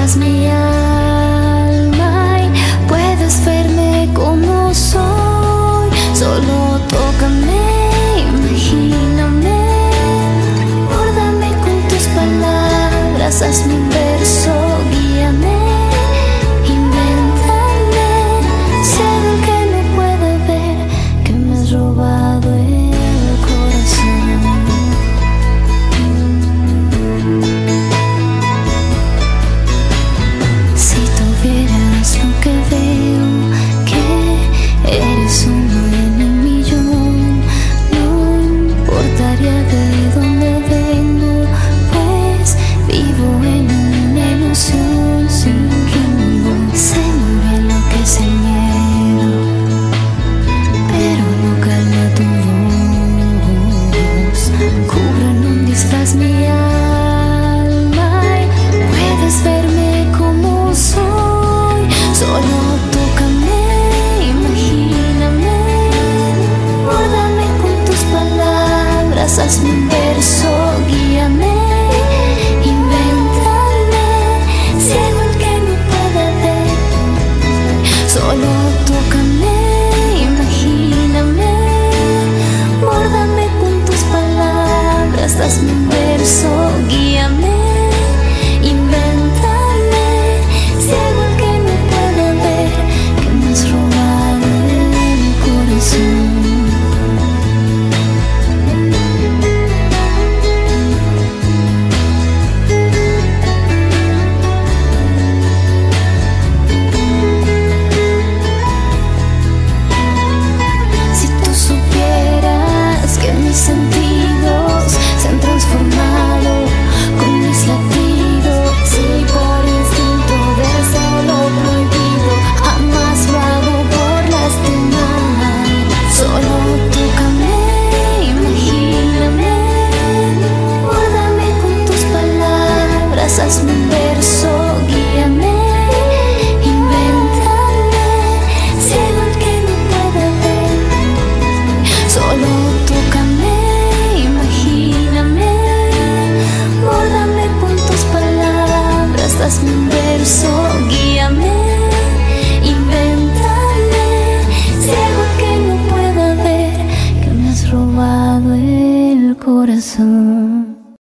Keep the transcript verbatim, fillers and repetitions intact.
disfraz mi alma y puedes verme como soy. Solo tócame, imagíname, bórdame con tus palabras, hazme un verso, guíame, invéntame, sé algo que no puede ver, que me has robado el corazón. Si tuvieras lo que veo, que eres uno en un millón, no importaría de dónde vengo, pues vivo en una ilusión sin rumbo. Sé muy bien lo que es el miedo, pero no calma tu voz. Cubro en un disfraz mi alma y puedes verme como soy. Solo tócame, imagíname, bórdame con tus palabras, hazme un verso, guíame, invéntame, sé algo que no puede ver. Solo tócame, imagíname, bórdame con tus palabras, hazme un verso, guíame, invéntame, sé algo que no puede ver, que me has robado el corazón. Si tú supieras que mis sentidos se han transformado con mis latidos, si por instinto deseo lo prohibido, jamás lo hago por lastimar. Solo tócame, imagíname, bórdame con tus palabras, hazme un verso, guíame, invéntame, sé algo que no puede ver. Solo tócame, imagíname, bórdame con tus palabras, hazme un verso,